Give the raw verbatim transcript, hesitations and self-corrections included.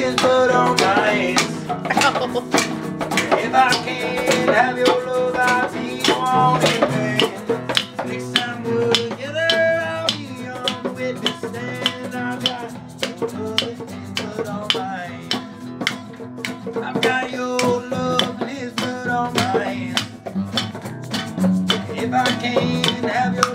list, but on my hands. If I can't have your love, I'll be wanting man. Next time we're together, I'll be on the witness stand. I've got your love list, but on my hands. I've got your love list, but on my hands. If I can't have your